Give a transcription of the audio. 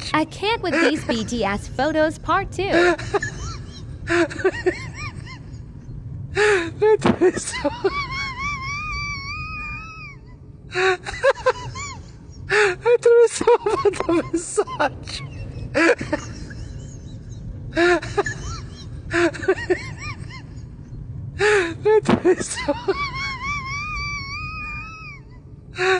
I can't with these BTS photos, part 2. That is so... Ito is so bad na massage. Ito is so...